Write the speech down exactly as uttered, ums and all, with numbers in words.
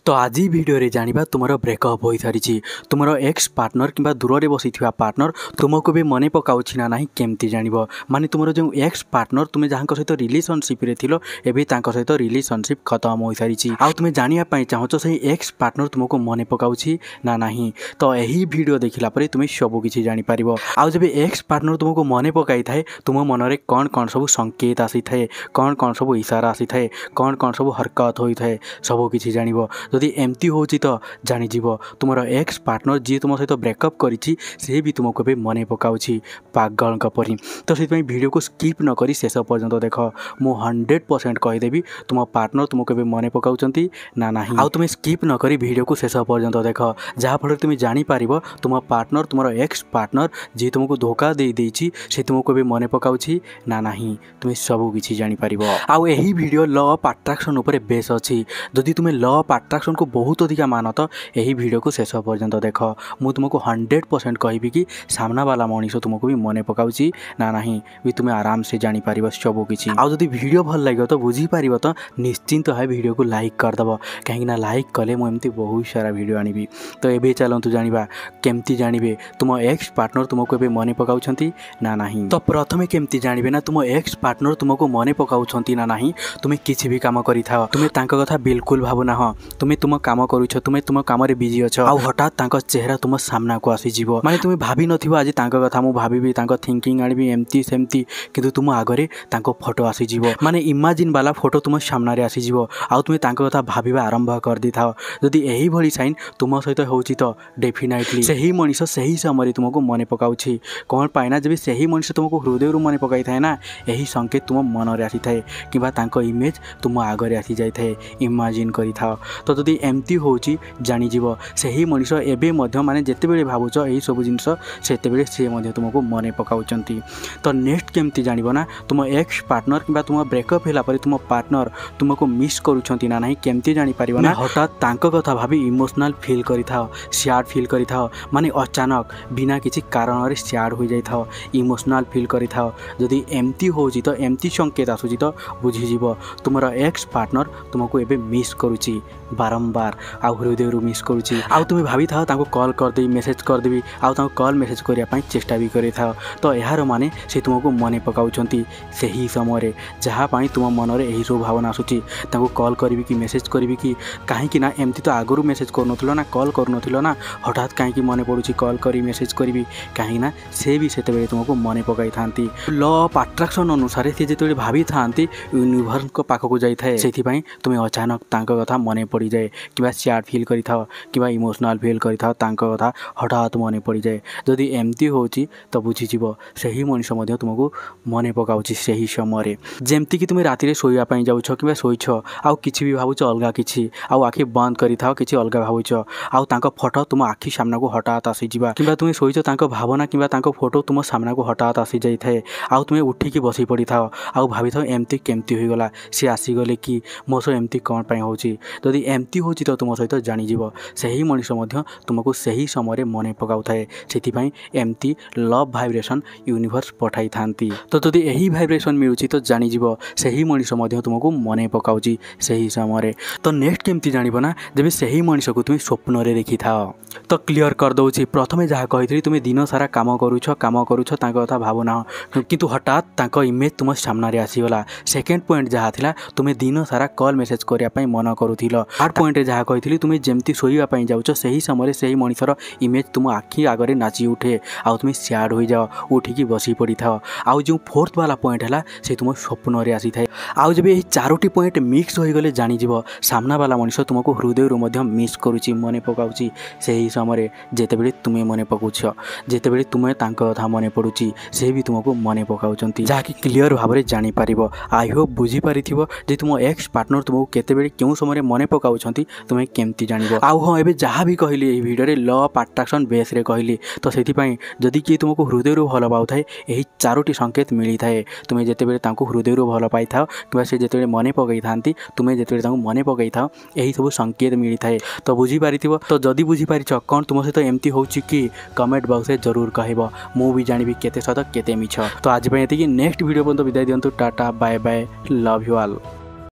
तो आज भिडियो रे जानिबा तुमरो ब्रेकअप होई सारिछि। तुमरो एक्स पार्टनर किंबा दूर रे बसिथिबा पार्टनर तुमको भी मने पकाउछि ना नाही केमती जानिबो। माने तुमरो जो एक्स पार्टनर तुमे जहांक सहित रिलेशनशिप रे थिलो एबे तांक सहित रिलेशनशिप खत्म होई सारिछि। आ तुमे जानिया पई चाहछो सही एक्स पार्टनर तुमको मने पकाउछि ना नाही। तो एही भिडियो देखिला परे तुमे सब किछि जानि पारिबो। आ जबे एक्स पार्टनर तुमको मने पकाई थाए तुम मन रे कोन कोन सब संकेत आसी थाए, कोन कोन सब इशारा आसी थाए, कोन कोन सब हरकत होई थाए सब किछि जानिबो। जदि एमती होची तो जानी जीवो तुमर एक्स पार्टनर जी तुम सहित ब्रेकअप करिछि से भी तुमको भी मने पकाउछि पागल परी। तो से वीडियो को स्किप न करी शेष पर्यंत देख। मु हंड्रेड परसेंट कहीदेवी तुम पार्टनर तुमको भी मने पकाउछंती ना नाही। आ तुम स्किप न करी वीडियो को शेष पर्यंत देख जहाँ फल तुम जानी पारिबो तुम पार्टनर तुमर एक्स पार्टनर जी तुमको धोखा दे देछि से तुमको भी मने पकाउछि ना नाही। तुम सब किछि जानि पारिबो। आ एही वीडियो लॉ ऑफ अट्रैक्शन ऊपर बेस अछि। जदि तुम लॉ ऑफ अट्रैक्शन को बहुत अधिक मान तो यही वीडियो को शेष पर्यंत देख। मु तुमको हंड्रेड परसेंट कहबी कि सामना वाला मनीष तुमको भी मने पकाउछि ना नाही भी तुम आराम से जानी पारिबो सब किछि। आ जदि वीडियो भल लागियो तो बुझी पारिबो तो निश्चिंत है वीडियो को लाइक कर दबो कहीं ना लाइक कले मु एमती बहुत सारा वीडियो आनिबी। तो एबे चलंतु जानिबा केमती जानिबे तुम एक्स पार्टनर तुमको एबे मने पकाउछंती ना नाही। तो प्रथमे केमती जानिबे ना तुम एक्स पार्टनर तुमको मने पकाउछंती ना नाही। तुम किछि भी काम करि थाओ तुम तांका कथा बिल्कुल भाबो ना हो तुम तुम काम करूछ तुम तुम काम रे बिजी अछ आ हठात तांका चेहरा तुम सामना को आसी जीवो। माने तुम भाबी नथिबो आज तांका कथा मु भाबीबी तांका थिंकिंग आनिबी एमती सेमती किंतु तुम आगरे तांको फोटो आसी जीवो। माने इमेजिन वाला फोटो तुम सामना रे आसी जीवो आ तुम तांका कथा भाबीबा आरंभ कर दी थाओ। जदि एही भली साइन तुम सहित होउची तो डेफिनेटली सही मनीष सही समय तुमको मने पकाउछि। कोन पाइना जब सही मनीष तुमको हृदय रु मने पकाई थाए ना एही संकेत तुम मन रे आसी थाए किबा तांको इमेज तुम आगरे आसी जाय थाए इमेजिन करि थाओ। तो जदि एमती होउची जानी जीवो सही मनीष एबे मध्य माने जेते बेले भाबुछ एही सब जिंस सेते बेले से मध्य तुमको मने पकाउचंती। तो नेक्स्ट केमती जानिबो ना तुम एक्स पार्टनर किबा तुम ब्रेकअप होला परे तुम पार्टनर तुमको मिस करूछंती ना नाही केमती जानि पारिबो ना हठात तांको कथा भाबी इमोशनल फील करि थाओ सैड फील करि थाओ। माने अचानक बिना किछि कारण रे सैड हो जाय थाओ इमोशनल फील करि थाओ। जदि एमती होउची तो एमती संकेत आसुची तो बुझी जीवो तुमरा एक्स पार्टनर तुमको एबे मिस करूची बारंबार आ हृदय रु मिस करूची। आ तुम भाभी था तांको कॉल कर देबी मेसेज कर देबी आ तांको कॉल मेसेज करिया पई चेष्टा भी करि था। तो यार माने से तुमको मने पकाउछंती सही समय रे जहा पई तुम मन रे एही सब भावना आसुची तांको कॉल करबी कि मेसेज करबी कि काहे कि ना एमती तो आगरु मेसेज करनथिलो ना कॉल करनथिलो ना हठात काहे कि मने पडुची कॉल करी मेसेज करबी काहे ना से भी सेते बेले तुमको मने पकाई थांती। लॉ ऑफ अट्रैक्शन अनुसार से जेते भाभी थांती यूनिवर्स को पाखको जाई थाए सेथि पई तुम अचानक तांको कथा मने पड़ी जाए कि सैड फील करि थाओ कि इमोशनल फील करि थाओ तांको कथा हठात मने पड़ी जाए। जदि एमती होची तो बुझी जीवो सही मनीष मध्य तुमको मने पकाउची सही समय रे। जेमती कि तुम राति रे सोइया पई जाउछ कि सोइछ आ किछि भी भाबुछ अलगा किछि आ आखि बंद करि थाओ किछि अलगा भाबुछ आ तांको फोटो तुम आखि सामना को हठात आसी जीवा किबा तुम सोइछ तांको भावना किबा तांको फोटो तुम सामना को हठात आसी जाई थाए आ तुम उठी कि बसी पड़ी थाओ आ भाबी थाओ एमती केमती होई गला से आसी गले कि मोसो एमती कोन पई होची। जदि एमती होची तो तुम सहित जानी जीवो सही मनीष मध्य तुमको सही समय मने पकाउ थाए सेति पई एमती लव वाइब्रेशन यूनिवर्स पठाई थांती। तो जदि एही वाइब्रेशन मिलुची तो जानी जीवो सही मनीष मध्य तुमको मने पकाउची सही समय। तो नेक्स्ट केमती जानिबो ना जब सही मनीष को तुम स्वप्न रे देखि थाओ। तो क्लियर कर दउची प्रथमे जहा कहितली तुम दिन सारा काम करूछ काम करूछ तांको कथा भावना किंतु हठात तांको इमेज तुम सामना रे आसी गला। सेकंड पॉइंट जहा थिला तुम दिन सारा कॉल मेसेज करिया पई मन करूथिलो। थर्ड पॉइंट रे जहा कहितली तुम जेमती सोइया पई जाउछ सही समय सही मनीषर इमेज तुम आखि आगरे नाची उठे आ तुम सैड हो जाओ उठी की बसी पड़ी थाओ। आ जो फोर्थ वाला पॉइंट है से तुम स्वप्न रे आसी थाए। आ जब यही चारोटी पॉइंट मिक्स हो गले जानी जीवो सामना वाला मनीष तुमको हृदय रु मध्य मिस करूची मने पकाउची सही समय जेते बेले तुमे मने पकाउछ जेते बेले तुमे तांको कथा मने पडुची से भी तुमको मने पकाउचंती जहा कि क्लियर भाव रे जानी पारिबो। आई होप बुझी पारिथिबो जे तुम एक्स पार्टनर तुमको केते बेले केउ समय मने पकाउछंती तुमे केमती जानिबो। आ हां एबे जहा भी कहली एही वीडियो रे लॉ ऑफ अट्रैक्शन बेस रे कहली तो सेति पई जदि कि तुमको हृदय रु भलो पाउ थाए एही चारोटी संकेत मिली थाए तुमे जेते बेले तांको हृदय रु भलो पाई थाओ किबा से जेते बेले मने पकाई थांती तुमे जेते बेले तांको मने पकाई थाओ एही सब संकेत मिली थाए। तो बुझी पारिथिबो। तो जदि बुझी पारिछ कोन तुम सहित एमती होउची कि कमेंट बॉक्स रे जरूर कहबो मु भी जानिबी केते सत केते मिछ। तो आज पई एति कि नेक्स्ट वीडियो पन तो विदाय दियंतु tata bye bye love you all.